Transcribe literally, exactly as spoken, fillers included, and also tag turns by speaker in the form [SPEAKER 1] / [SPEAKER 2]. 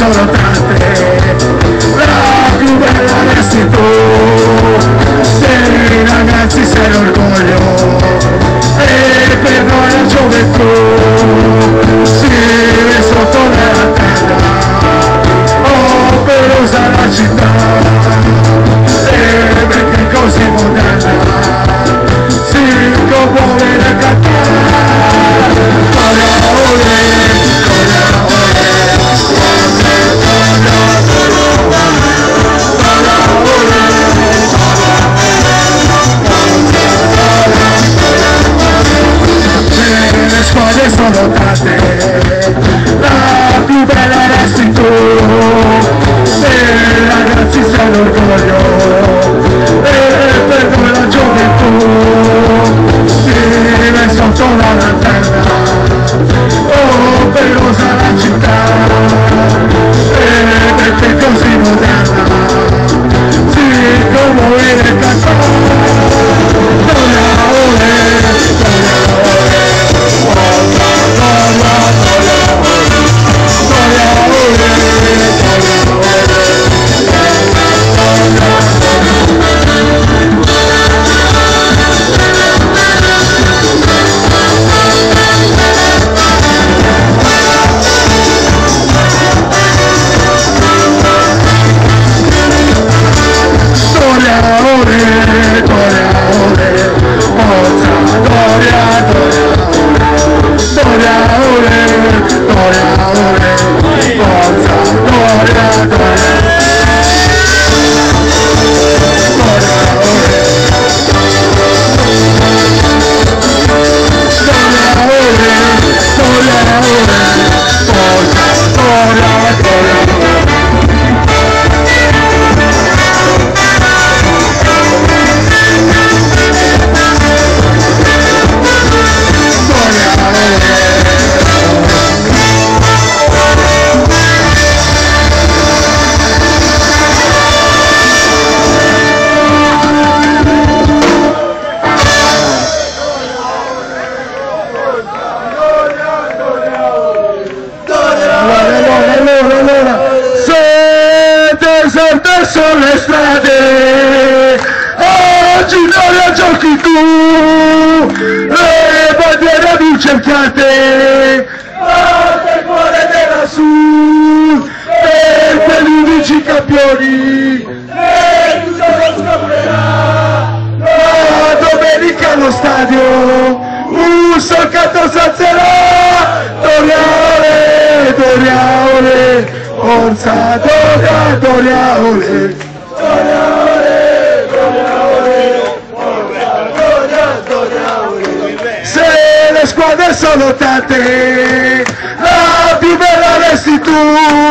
[SPEAKER 1] sono tante, la più bella resti tu, sei ragazzi sei l'orgoglio e per noi la gioventù, si sotto nella terra, oh pelosa la città, e perché così moderna, si commuove la cantare, storia ole, storia ole, le squadre sono tante, la più bella resti tu, e ragazzi sei l'orgoglio, e per noi la gioventù, si sotto la lanterna, oh pelosa la città, e perché così moderna, si commuove le canzoni, storia ole, storia ole, storia sono le strade, oggi noi a giochi tu, le bandiere vi cercate, batte il cuore della Sud, per quelli vinci campioni, e tutto lo scoprirà, la domenica allo stadio, un sol canto s'alzerà, Doriaole, Doriaole, forza Doria, Doriaole, Doriaole, Doriaole, forza Doria, Doriaole. Se le squadre sono tante, la più bella resti tu.